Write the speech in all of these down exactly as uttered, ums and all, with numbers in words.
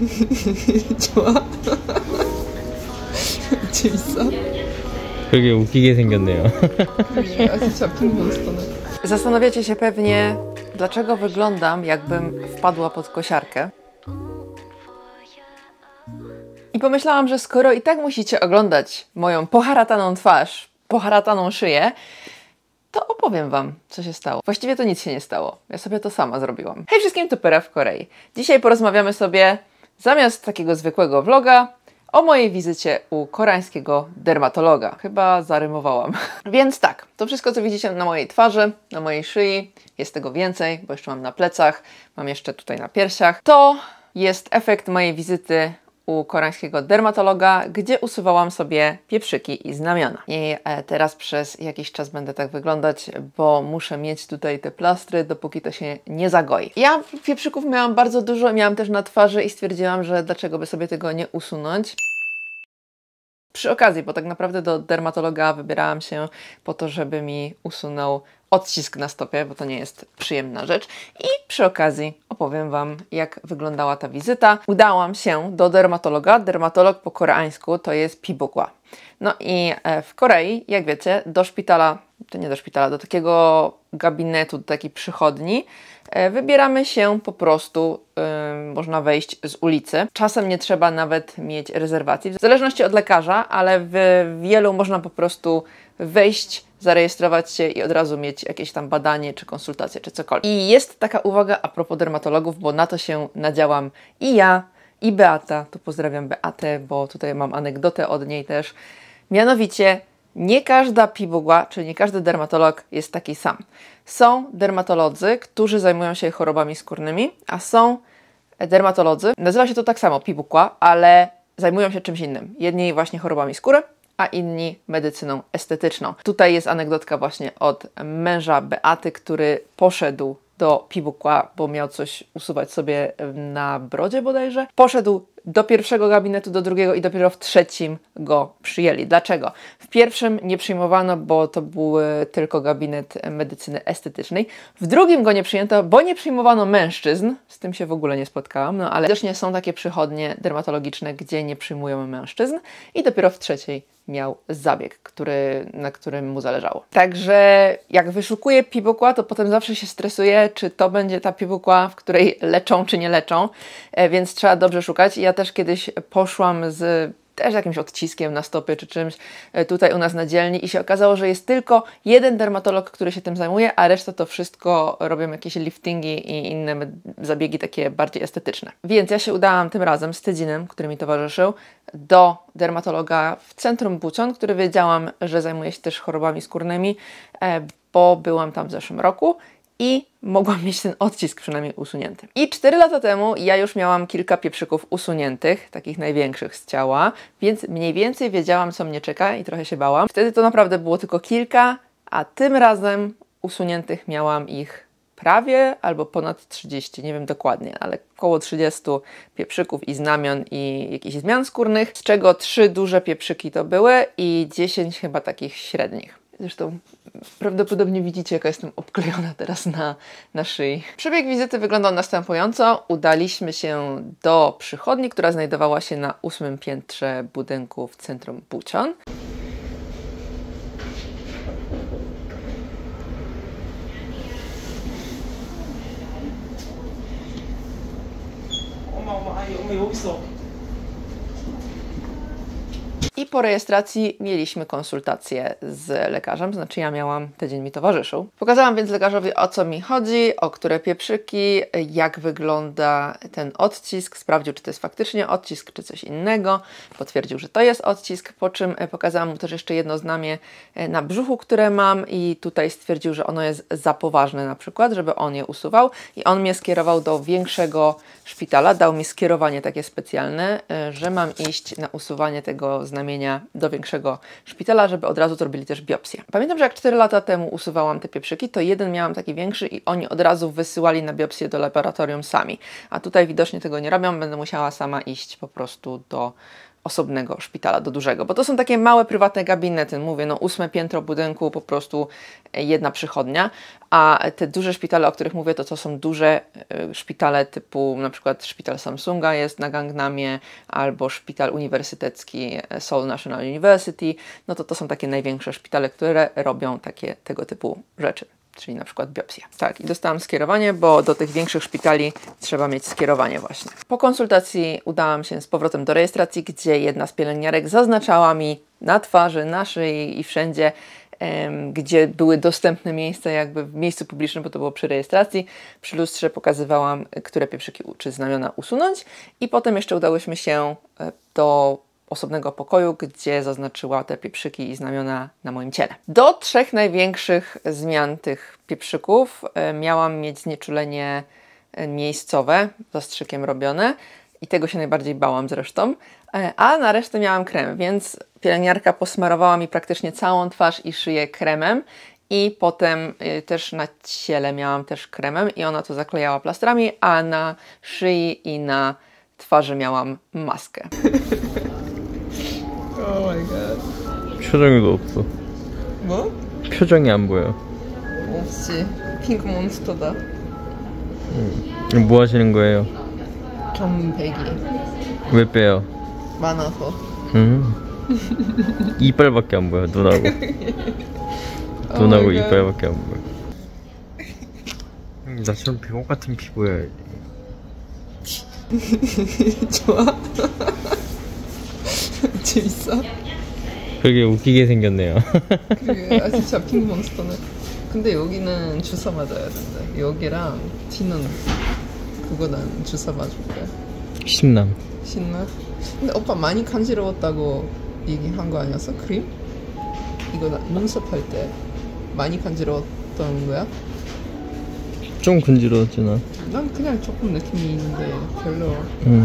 좋아? 재밌어? 되게 웃기게 생겼네요. 아직 잡힌 몬스터네. Zastanawiacie się pewnie, dlaczego wyglądam, jakbym wpadła pod kosiarkę. I pomyślałam, że skoro i tak musicie oglądać moją poharataną twarz, poharataną szyję, to opowiem wam, co się stało. Właściwie to nic się nie stało. Ja sobie to sama zrobiłam. Hej wszystkim, to Pera w Korei. Dzisiaj porozmawiamy sobie, zamiast takiego zwykłego vloga, o mojej wizycie u koreańskiego dermatologa. Chyba zarymowałam. Więc tak, to wszystko, co widzicie na mojej twarzy, na mojej szyi, jest tego więcej, bo jeszcze mam na plecach, mam jeszcze tutaj na piersiach. To jest efekt mojej wizyty u koreańskiego dermatologa, gdzie usuwałam sobie pieprzyki i znamiona. I teraz przez jakiś czas będę tak wyglądać, bo muszę mieć tutaj te plastry, dopóki to się nie zagoi. Ja pieprzyków miałam bardzo dużo, miałam też na twarzy i stwierdziłam, że dlaczego by sobie tego nie usunąć. Przy okazji, bo tak naprawdę do dermatologa wybierałam się po to, żeby mi usunął odcisk na stopie, bo to nie jest przyjemna rzecz. I przy okazji opowiem wam, jak wyglądała ta wizyta. Udałam się do dermatologa. Dermatolog po koreańsku to jest Pibukwa. No i w Korei, jak wiecie, do szpitala, to nie do szpitala, do takiego gabinetu, do takiej przychodni, wybieramy się po prostu, yy, można wejść z ulicy. Czasem nie trzeba nawet mieć rezerwacji, w zależności od lekarza, ale w wielu można po prostu wejść, zarejestrować się i od razu mieć jakieś tam badanie, czy konsultacje, czy cokolwiek. I jest taka uwaga a propos dermatologów, bo na to się nadziałam i ja, i Beata. Tu pozdrawiam Beatę, bo tutaj mam anegdotę od niej też. Mianowicie, nie każda Pibukwa, czyli nie każdy dermatolog jest taki sam. Są dermatolodzy, którzy zajmują się chorobami skórnymi, a są dermatolodzy, nazywa się to tak samo Pibukwa, ale zajmują się czymś innym. Jedni właśnie chorobami skóry, a inni medycyną estetyczną. Tutaj jest anegdotka właśnie od męża Beaty, który poszedł do Pibukwa, bo miał coś usuwać sobie na brodzie bodajże. Poszedł do pierwszego gabinetu, do drugiego i dopiero w trzecim go przyjęli. Dlaczego? W pierwszym nie przyjmowano, bo to był tylko gabinet medycyny estetycznej. W drugim go nie przyjęto, bo nie przyjmowano mężczyzn. Z tym się w ogóle nie spotkałam, no ale też nie są takie przychodnie dermatologiczne, gdzie nie przyjmują mężczyzn. I dopiero w trzeciej miał zabieg, który, na którym mu zależało. Także jak wyszukuję Pibukwa, to potem zawsze się stresuję, czy to będzie ta Pibukwa, w której leczą, czy nie leczą, e, więc trzeba dobrze szukać. Ja też kiedyś poszłam z też jakimś odciskiem na stopie czy czymś tutaj u nas na dzielni i się okazało, że jest tylko jeden dermatolog, który się tym zajmuje, a reszta to wszystko robią jakieś liftingi i inne zabiegi takie bardziej estetyczne. Więc ja się udałam tym razem z Tydzinem, który mi towarzyszył, do dermatologa w centrum Bucheon, który wiedziałam, że zajmuje się też chorobami skórnymi, bo byłam tam w zeszłym roku i mogłam mieć ten odcisk przynajmniej usunięty. I cztery lata temu ja już miałam kilka pieprzyków usuniętych, takich największych z ciała, więc mniej więcej wiedziałam, co mnie czeka i trochę się bałam. Wtedy to naprawdę było tylko kilka, a tym razem usuniętych miałam ich prawie albo ponad trzydzieści, nie wiem dokładnie, ale około trzydzieści pieprzyków i znamion i jakichś zmian skórnych, z czego trzy duże pieprzyki to były i dziesięć chyba takich średnich. Zresztą prawdopodobnie widzicie, jaka jestem obklejona teraz na, na szyi. Przebieg wizyty wyglądał następująco. Udaliśmy się do przychodni, która znajdowała się na ósmym piętrze budynku w centrum Bucheon. 엄마, 엄마, 아니, 엄마 여기 있어. I po rejestracji mieliśmy konsultację z lekarzem, znaczy ja miałam, tydzień mi towarzyszył. Pokazałam więc lekarzowi, o co mi chodzi, o które pieprzyki, jak wygląda ten odcisk, sprawdził, czy to jest faktycznie odcisk, czy coś innego, potwierdził, że to jest odcisk, po czym pokazałam mu też jeszcze jedno znamie na brzuchu, które mam i tutaj stwierdził, że ono jest za poważne na przykład, żeby on je usuwał i on mnie skierował do większego szpitala, dał mi skierowanie takie specjalne, że mam iść na usuwanie tego znamienia do większego szpitala, żeby od razu zrobili też biopsję. Pamiętam, że jak cztery lata temu usuwałam te pieprzyki, to jeden miałam taki większy i oni od razu wysyłali na biopsję do laboratorium sami. A tutaj widocznie tego nie robią, będę musiała sama iść po prostu do osobnego szpitala, do dużego, bo to są takie małe, prywatne gabinety, mówię, no ósme piętro budynku, po prostu jedna przychodnia, a te duże szpitale, o których mówię, to to są duże y, szpitale typu na przykład szpital Samsunga jest na Gangnamie, albo szpital uniwersytecki Seoul National University, no to to są takie największe szpitale, które robią takie tego typu rzeczy, czyli na przykład biopsję. Tak, i dostałam skierowanie, bo do tych większych szpitali trzeba mieć skierowanie właśnie. Po konsultacji udałam się z powrotem do rejestracji, gdzie jedna z pielęgniarek zaznaczała mi na twarzy, na szyi i wszędzie, em, gdzie były dostępne miejsca, jakby w miejscu publicznym, bo to było przy rejestracji. Przy lustrze pokazywałam, które pieprzyki czy znamiona usunąć i potem jeszcze udałyśmy się e, do osobnego pokoju, gdzie zaznaczyła te pieprzyki i znamiona na moim ciele. Do trzech największych zmian tych pieprzyków e, miałam mieć znieczulenie e, miejscowe, zastrzykiem robione i tego się najbardziej bałam zresztą, e, a na resztę miałam krem, więc pielęgniarka posmarowała mi praktycznie całą twarz i szyję kremem i potem e, też na ciele miałam też kremem i ona to zaklejała plastrami, a na szyi i na twarzy miałam maskę. Oh my god. 표정이 없어. 뭐? 표정이 안 보여. 없지. 핑크 몬스터다. 음. 뭐 하시는 거예요? 점배기. 왜 빼요? 많아서. 음. 이빨밖에 안 보여. 눈하고. 눈하고 Oh 이빨밖에 안 보여. 나처럼 병원 같은 피부야. 좋아? 재밌어? 되게 웃기게 생겼네요. 그게 아 진짜 핑크 몬스터네. 근데 여기는 주사 맞아야 된다. 여기랑 뒤는 그거는 주사 맞을 거야. 신남. 신나? 근데 오빠 많이 간지러웠다고 얘기한 거 아니었어? 크림? 이거 나 눈썹 할 때 많이 간지러웠던 거야? 좀 근지러웠잖아. 난 그냥 조금 느낌이 있는데 별로. 응.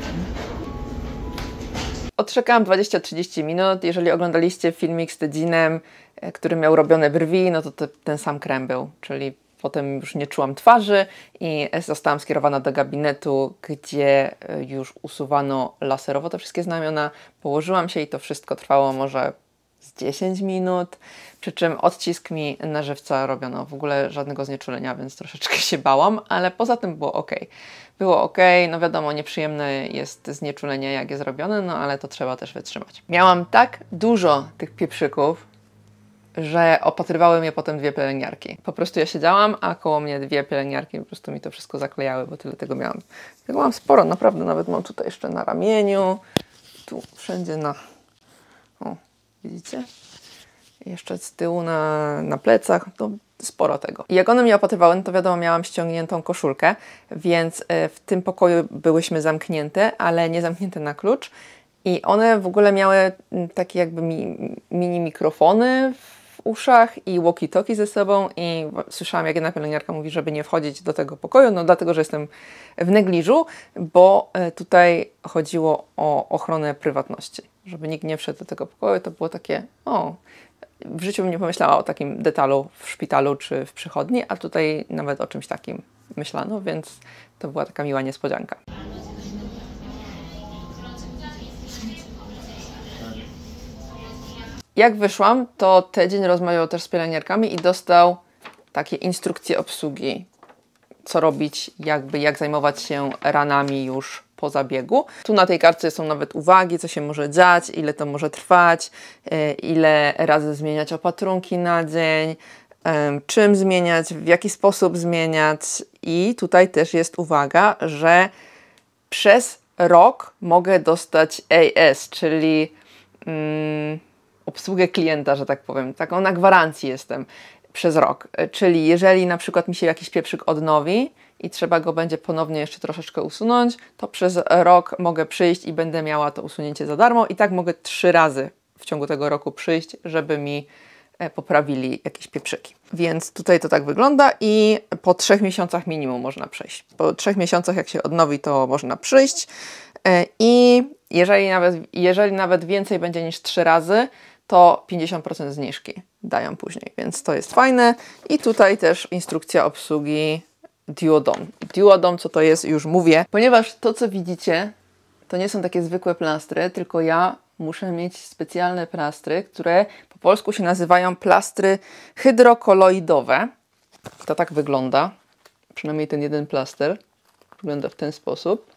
Odczekałam dwadzieścia trzydzieści minut. Jeżeli oglądaliście filmik z Tedzinem, który miał robione brwi, no to te, ten sam krem był, czyli potem już nie czułam twarzy i zostałam skierowana do gabinetu, gdzie już usuwano laserowo te wszystkie znamiona. Położyłam się i to wszystko trwało może z dziesięć minut, przy czym odcisk mi na żywca robiono, w ogóle żadnego znieczulenia, więc troszeczkę się bałam, ale poza tym było ok. Było ok, no wiadomo, nieprzyjemne jest znieczulenie, jak jest robione, no ale to trzeba też wytrzymać. Miałam tak dużo tych pieprzyków, że opatrywały mnie potem dwie pielęgniarki. Po prostu ja siedziałam, a koło mnie dwie pielęgniarki po prostu mi to wszystko zaklejały, bo tyle tego miałam. Tego mam sporo, naprawdę, nawet mam tutaj jeszcze na ramieniu, tu wszędzie na... O, widzicie? Jeszcze z tyłu na, na plecach, to sporo tego. I jak one mnie opatrywały, no to wiadomo, miałam ściągniętą koszulkę, więc w tym pokoju byłyśmy zamknięte, ale nie zamknięte na klucz. I one w ogóle miały takie jakby mi, mini mikrofony w uszach i walkie-talkie ze sobą i słyszałam, jak jedna pielęgniarka mówi, żeby nie wchodzić do tego pokoju, no dlatego, że jestem w negliżu, bo tutaj chodziło o ochronę prywatności. Żeby nikt nie wszedł do tego pokoju, to było takie, o, w życiu bym nie pomyślała o takim detalu w szpitalu czy w przychodni, a tutaj nawet o czymś takim myślano, więc to była taka miła niespodzianka. Jak wyszłam, to Tedzin rozmawiał też z pielęgniarkami i dostał takie instrukcje obsługi, co robić, jakby jak zajmować się ranami już po zabiegu. Tu na tej kartce są nawet uwagi, co się może dziać, ile to może trwać, ile razy zmieniać opatrunki na dzień, czym zmieniać, w jaki sposób zmieniać. I tutaj też jest uwaga, że przez rok mogę dostać A S, czyli mm, obsługę klienta, że tak powiem. Taką na gwarancji jestem przez rok. Czyli jeżeli na przykład mi się jakiś pieprzyk odnowi i trzeba go będzie ponownie jeszcze troszeczkę usunąć, to przez rok mogę przyjść i będę miała to usunięcie za darmo i tak mogę trzy razy w ciągu tego roku przyjść, żeby mi poprawili jakieś pieprzyki. Więc tutaj to tak wygląda i po trzech miesiącach minimum można przyjść. Po trzech miesiącach jak się odnowi, to można przyjść i jeżeli nawet, jeżeli nawet więcej będzie niż trzy razy, to pięćdziesiąt procent zniżki dają później, więc to jest fajne. I tutaj też instrukcja obsługi Duodon. Duodon, co to jest, już mówię, ponieważ to, co widzicie to nie są takie zwykłe plastry, tylko ja muszę mieć specjalne plastry, które po polsku się nazywają plastry hydrokoloidowe. To tak wygląda. Przynajmniej ten jeden plaster wygląda w ten sposób.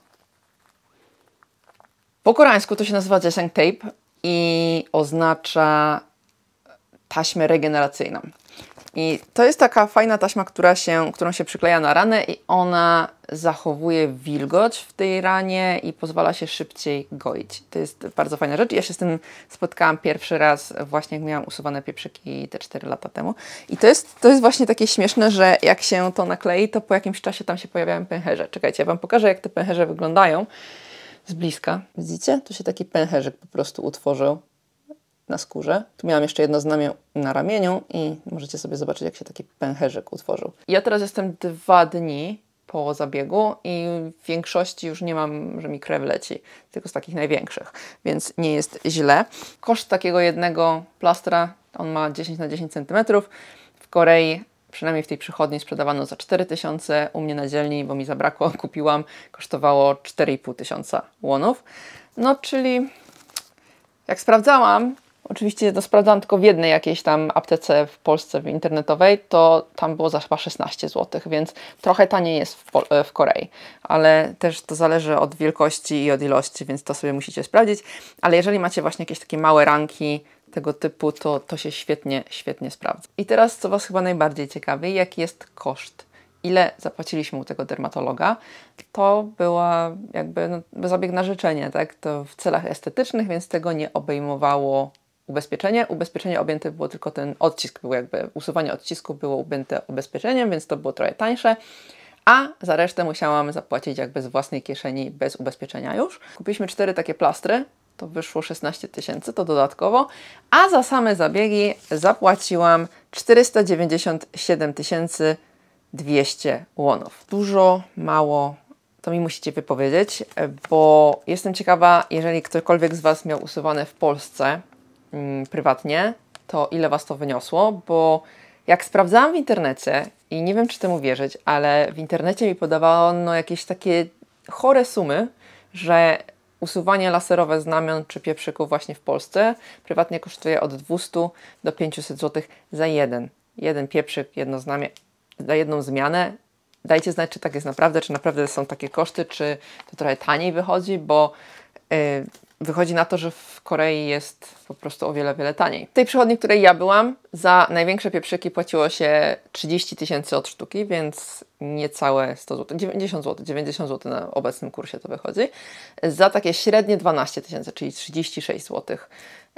Po koreańsku to się nazywa Jaeseng tape i oznacza taśmę regeneracyjną. I to jest taka fajna taśma, która się, którą się przykleja na ranę i ona zachowuje wilgoć w tej ranie i pozwala się szybciej goić. To jest bardzo fajna rzecz. Ja się z tym spotkałam pierwszy raz właśnie jak miałam usuwane pieprzyki te cztery lata temu. I to jest, to jest właśnie takie śmieszne, że jak się to naklei, to po jakimś czasie tam się pojawiają pęcherze. Czekajcie, ja Wam pokażę, jak te pęcherze wyglądają z bliska. Widzicie? Tu się taki pęcherzyk po prostu utworzył na skórze. Tu miałam jeszcze jedno znamię na ramieniu i możecie sobie zobaczyć, jak się taki pęcherzyk utworzył. Ja teraz jestem dwa dni po zabiegu i w większości już nie mam, że mi krew leci, tylko z takich największych, więc nie jest źle. Koszt takiego jednego plastra, on ma dziesięć na dziesięć centymetrów. W Korei, przynajmniej w tej przychodni, sprzedawano za cztery tysiące. U mnie na dzielni, bo mi zabrakło, kupiłam, kosztowało cztery i pół tysiąca wonów. No, czyli jak sprawdzałam, oczywiście to sprawdzałam tylko w jednej jakiejś tam aptece w Polsce, w internetowej, to tam było za chyba szesnaście złotych, więc trochę taniej jest w, w Korei. Ale też to zależy od wielkości i od ilości, więc to sobie musicie sprawdzić. Ale jeżeli macie właśnie jakieś takie małe ranki tego typu, to, to się świetnie, świetnie sprawdza. I teraz, co Was chyba najbardziej ciekawi, jaki jest koszt? Ile zapłaciliśmy u tego dermatologa? To była jakby no, zabieg na życzenie, tak? To w celach estetycznych, więc tego nie obejmowało ubezpieczenie. Ubezpieczenie objęte było tylko ten odcisk, był jakby usuwanie odcisku było objęte ubezpieczeniem, więc to było trochę tańsze, a za resztę musiałam zapłacić jakby z własnej kieszeni bez ubezpieczenia już. Kupiliśmy cztery takie plastry, to wyszło szesnaście tysięcy, to dodatkowo, a za same zabiegi zapłaciłam czterysta dziewięćdziesiąt siedem tysięcy dwieście wonów. Dużo, mało, to mi musicie wypowiedzieć, bo jestem ciekawa, jeżeli ktokolwiek z Was miał usuwane w Polsce mm, prywatnie, to ile Was to wyniosło, bo jak sprawdzałam w internecie i nie wiem, czy temu wierzyć, ale w internecie mi podawało no, jakieś takie chore sumy, że usuwanie laserowe znamion czy pieprzyków właśnie w Polsce prywatnie kosztuje od dwieście do pięciuset złotych za jeden. Jeden pieprzyk, jedno znamię, za jedną zmianę. Dajcie znać, czy tak jest naprawdę, czy naprawdę są takie koszty, czy to trochę taniej wychodzi, bo yy, wychodzi na to, że w Korei jest po prostu o wiele, wiele taniej. W tej przychodni, w której ja byłam, za największe pieprzyki płaciło się trzydzieści tysięcy od sztuki, więc niecałe sto złotych, dziewięćdziesiąt złotych, dziewięćdziesiąt złotych na obecnym kursie to wychodzi. Za takie średnie dwanaście tysięcy, czyli trzydzieści sześć złotych,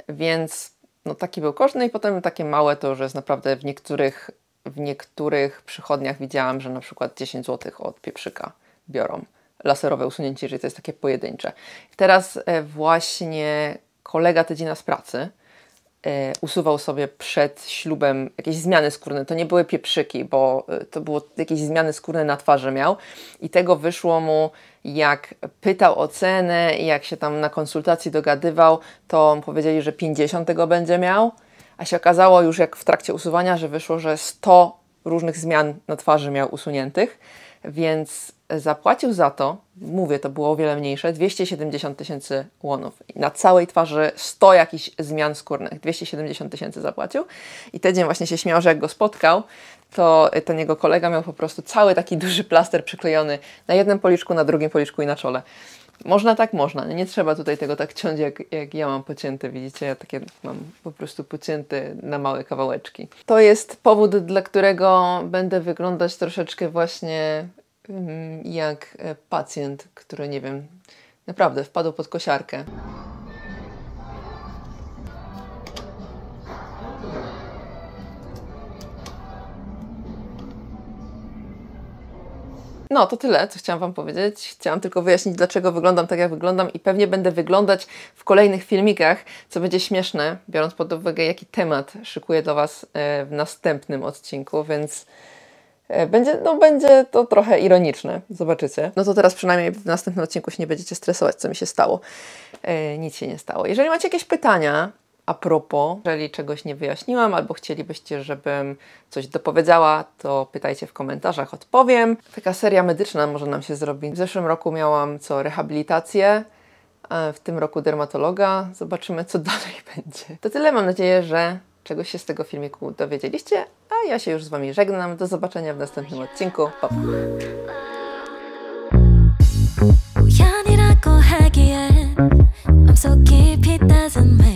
więc no taki był koszt. No i potem takie małe to już jest naprawdę w niektórych W niektórych przychodniach widziałam, że na przykład dziesięć złotych od pieprzyka biorą laserowe usunięcie, jeżeli to jest takie pojedyncze. Teraz e, właśnie kolega Tydzina z pracy e, usuwał sobie przed ślubem jakieś zmiany skórne. To nie były pieprzyki, bo e, to było jakieś zmiany skórne na twarzy miał i tego wyszło mu, jak pytał o cenę i jak się tam na konsultacji dogadywał, to powiedzieli, że pięćdziesiąt tego będzie miał. A się okazało już jak w trakcie usuwania, że wyszło, że sto różnych zmian na twarzy miał usuniętych, więc zapłacił za to, mówię, to było o wiele mniejsze, dwieście siedemdziesiąt tysięcy wonów. Na całej twarzy sto jakichś zmian skórnych, dwieście siedemdziesiąt tysięcy zapłacił. I tydzień właśnie się śmiał, że jak go spotkał, to ten jego kolega miał po prostu cały taki duży plaster przyklejony na jednym policzku, na drugim policzku i na czole. Można tak, można. Nie trzeba tutaj tego tak ciąć, jak, jak ja mam pocięte. Widzicie, ja takie mam po prostu pocięte na małe kawałeczki. To jest powód, dla którego będę wyglądać troszeczkę właśnie um, jak pacjent, który, nie wiem, naprawdę wpadł pod kosiarkę. No, to tyle, co chciałam Wam powiedzieć. Chciałam tylko wyjaśnić, dlaczego wyglądam tak, jak wyglądam i pewnie będę wyglądać w kolejnych filmikach, co będzie śmieszne, biorąc pod uwagę, jaki temat szykuję dla Was w następnym odcinku, więc będzie, no, będzie to trochę ironiczne, zobaczycie. No to teraz przynajmniej w następnym odcinku się nie będziecie stresować, co mi się stało. E, nic się nie stało. Jeżeli macie jakieś pytania a propos, jeżeli czegoś nie wyjaśniłam albo chcielibyście, żebym coś dopowiedziała, to pytajcie w komentarzach, odpowiem. Taka seria medyczna może nam się zrobić. W zeszłym roku miałam co rehabilitację w tym roku dermatologa. Zobaczymy, co dalej będzie. To tyle. Mam nadzieję, że czegoś się z tego filmiku dowiedzieliście, a ja się już z Wami żegnam. Do zobaczenia w następnym odcinku. Pa! 우연이라고 하기엔 I'm so 깊이 doesn't matter.